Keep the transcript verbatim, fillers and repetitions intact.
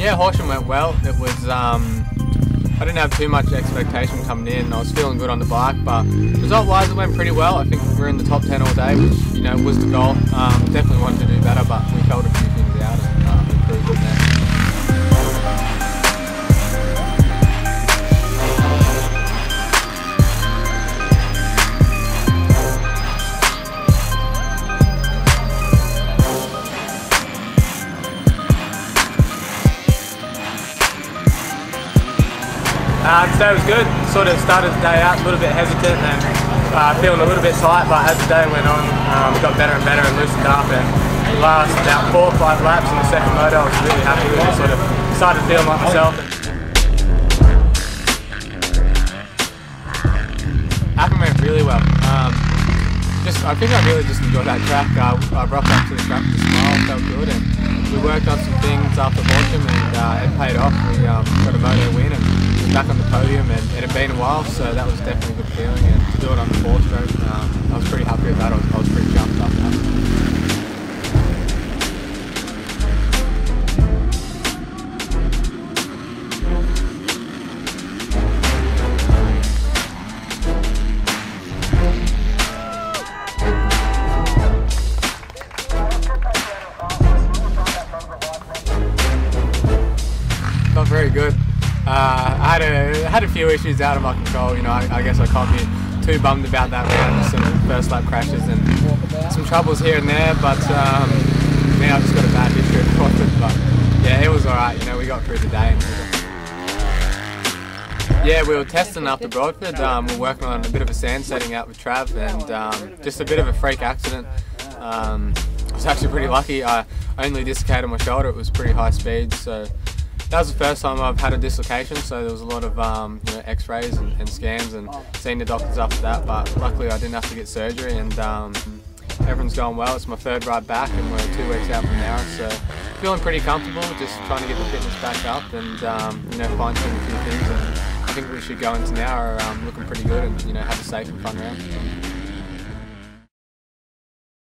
Yeah, Horsham went well. It was, um, I didn't have too much expectation coming in. I was feeling good on the bike, but result-wise it went pretty well. I think we were in the top ten all day, which, you know, was the goal. Um, definitely wanted to do better, but we felt a few things out and uh, improved from there. Uh, today was good. Sort of started the day out a little bit hesitant and uh, feeling a little bit tight, but as the day went on, um, got better and better and loosened up. And the last about four or five laps in the second moto, I was really happy with it. Sort of started feeling like myself. Appin went really well. Um, just, I think I really just enjoyed that track. Uh, I rocked up to the track with a smile, felt good, and we worked on some things after Horsham, and uh, it paid off. We um, got a moto win and back on the podium, and it had been a while, so that was definitely a good feeling. And to do it on the four stroke, um, I was pretty happy with that. I was, I was pretty jumped up that. Not very good. Uh, I had a had a few issues out of my control. You know, I, I guess I can't be too bummed about that round. Some first lap crashes and some troubles here and there, but um, now I've just got a bad history of Broadford. But yeah, it was all right. You know, we got through the day. And yeah, we were testing after Broadford. Um, we were working on a bit of a sand setting out with Trav, and um, just a bit of a freak accident. Um, I was actually pretty lucky. I only dislocated my shoulder. It was pretty high speed, so. That was the first time I've had a dislocation, so there was a lot of um, you know, x-rays and, and scans and seeing the doctors after that, but luckily I didn't have to get surgery, and um, everyone's going well. It's my third ride back and we're two weeks out from now, so feeling pretty comfortable, just trying to get the fitness back up and um, you know, fine-tune a few things, and I think we should go into now are um, looking pretty good and you know, have a safe and fun round.